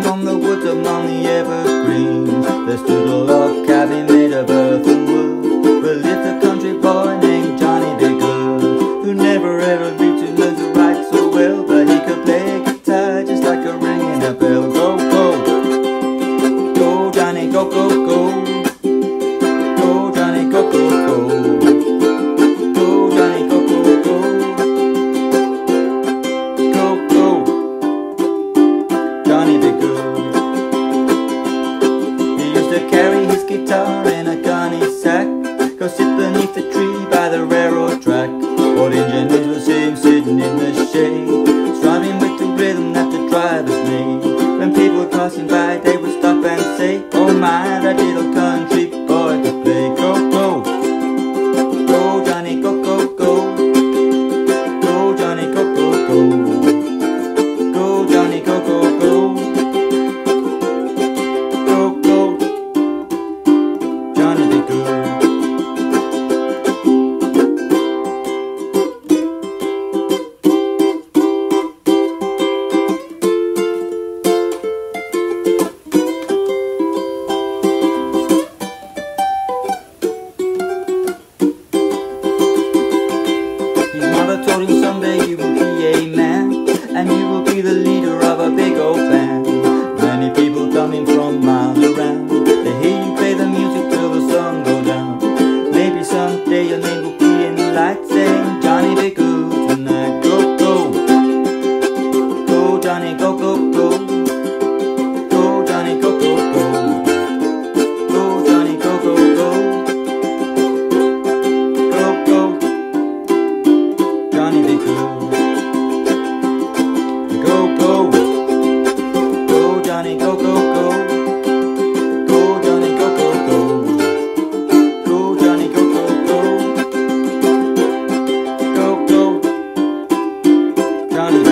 from the woods among the evergreens. There stood a log cabin made of earth and wood, where lived a country boy named Johnny B Goode, who never ever reached to learn to write so well, but he could play a guitar just like a ringing a bell. Go, go, go, Johnny, go, go, go. Go, Johnny, go, go, go. Go, Johnny, go, go, go. Go, go, Johnny B Goode. He used to carry his guitar in a gunny sack, go sit beneath the tree by the railroad track. Old engineers would see him sitting in the shade, strumming with the rhythm that the drivers made. When people were passing by, they would stop and say, oh my, that little country boy could play. Go, go, go, Johnny, go, go, go. Go, Johnny, go, go, go. Go, Johnny, go, go, go. Go, go, Johnny B Goode. Told him someday you will be a man, and you will be the leader of a big old band. Many people coming from miles around, they hear you play the music till the sun goes down. Maybe someday your name will be in the lights saying Johnny B Goode tonight. Go, go, go, Johnny, go, go, go. Go, Johnny, go, go, go. Go, Johnny, go, go, go. Go, go, Johnny B Goode. Go, go, go, Johnny, go, go, go. Go, Johnny, go, go, go. Go, Johnny, go, go, go. Go, go, Johnny.